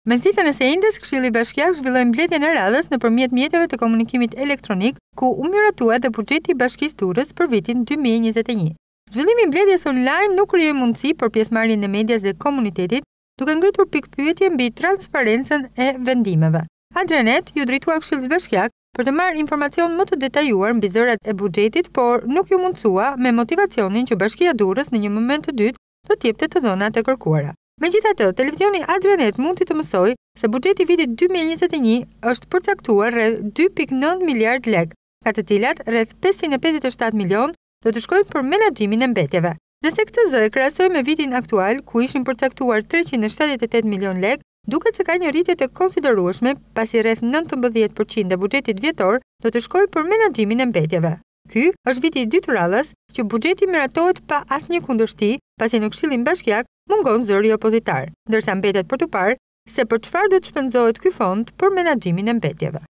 Mes ditën e së njëjtës, Këshilli Bashkiak zhvilloi mbledhjen e radhës nëpërmjet mjeteve të komunikimit elektronik, ku u miratua edhe buxheti i Bashkisë Durrës për vitin 2021. Zhvillimi i mbledhjes online nuk krijoi mundësi për pjesëmarrjen e medias dhe komunitetit, duke ngritur pikpyetje mbi transparencën e vendimeve. Adrianet ju drejtua Këshillit Bashkiak për të marrë informacion më të detajuar mbi zërat e buxhetit, por nuk ju mundsua me motivacionin që Bashkia e Durrës në një moment të dytë do të jepte të dhënat e kërkuara. Megjithatë, televizioni Adrianet mundi të mësoj se buxheti i vitit 2021 është përcaktuar rreth 2.9 miliard lekë, nga të cilat rreth 557 milion do të shkojnë për menaxhimin e mbetjeve. Nëse këtë zë e krahasoj me vitin aktual, ku ishin përcaktuar 378 milion lekë, duket se ka një rritje të konsiderueshme, pasi rreth 19% e buxhetit vjetor do të shkojë për menaxhimin e mbetjeve. Ky është viti i dytë radhës që buxheti miratohet pa asnjë kundërshti, pasi në Këshillin Bashkiak mungon zëri opozitar, ndërsa mbetet për të parë se për çfarë do të shpenzohet ky fond për menaxhimin e mbetjeve.